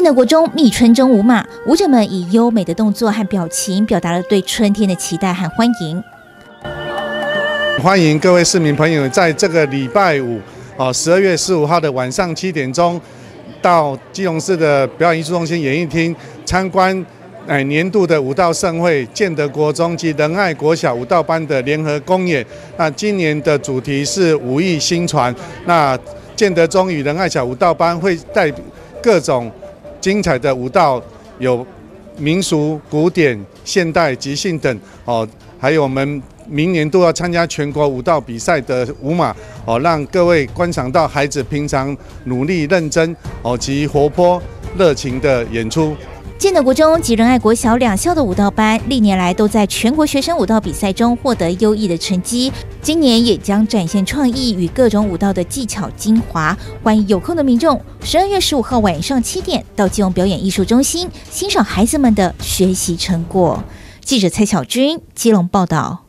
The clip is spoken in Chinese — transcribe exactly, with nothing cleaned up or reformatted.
德国中觅春中舞马，舞者们以优美的动作和表情，表达了对春天的期待和欢迎。 欢迎各位市民朋友，在这个礼拜五，哦，十二月十五号的晚上七点钟，到基隆市的表演艺术中心演艺厅参观。 哎，年度的舞蹈盛会，建德国中及仁爱国小舞蹈班的联合公演。那今年的主题是武艺新传。那建德中与仁爱小舞蹈班会带各种精彩的舞蹈，有民俗、古典、现代、即兴等哦，还有我们明年都要参加全国舞蹈比赛的舞马哦，让各位观赏到孩子平常努力认真哦及活泼热情的演出。 建德国中及仁爱国小两校的舞蹈班，历年来都在全国学生舞蹈比赛中获得优异的成绩。今年也将展现创意与各种舞蹈的技巧精华。欢迎有空的民众，十二月十五号晚上七点到基隆表演艺术中心欣赏孩子们的学习成果。记者蔡小军，基隆报道。